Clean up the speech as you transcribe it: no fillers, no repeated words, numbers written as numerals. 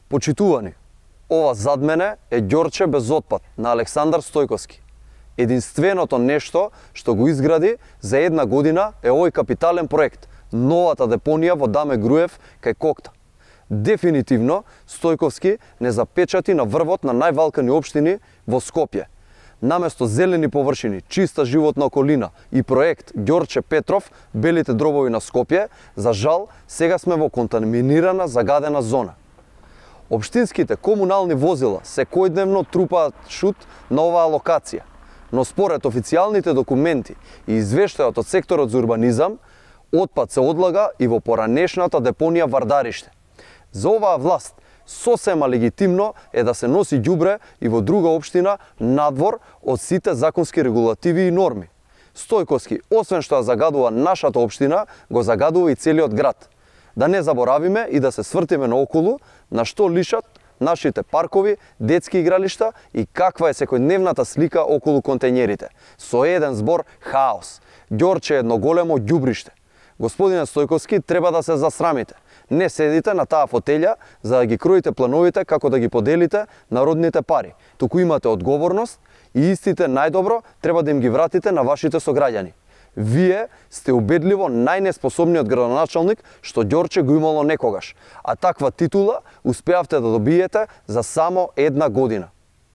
Почитувани, ова зад мене е Ѓорче без отпад на Александар Стојковски. Единственото нешто што го изгради за една година е овој капитален проект, новата депонија во Даме Груев кај Кокта. Дефинитивно, Стојковски не запечати на врвот на највалкани општини во Скопје. Наместо зелени површини, чиста животна околина и проект Ѓорче Петров, белите дробови на Скопје, за жал, сега сме во контаминирана, загадена зона. Општинските комунални возила секојдневно трупаат шут на оваа локација, но според официјалните документи и извештајот од секторот за урбанизам, отпад се одлага и во поранешната депонија Вардариште. За оваа власт сосема легитимно е да се носи ѓубре и во друга општина надвор од сите законски регулативи и норми. Стојковски, освен што ја загадува нашата општина, го загадува и целиот град. Да не заборавиме и да се свртиме наоколу на што лишат нашите паркови, детски игралишта и каква е секојдневната слика околу контењерите. Со еден збор хаос. Ѓорче е едно големо ѓубриште. Господине Стојковски, треба да се засрамите. Не седите на таа фотелја за да ги кроите плановите како да ги поделите народните пари. Туку имате одговорност и истите најдобро треба да им ги вратите на вашите сограѓани. Вие сте убедливо најнеспособниот градоначалник што Ѓорче го имало некогаш, а таква титула успеавте да добиете за само една година.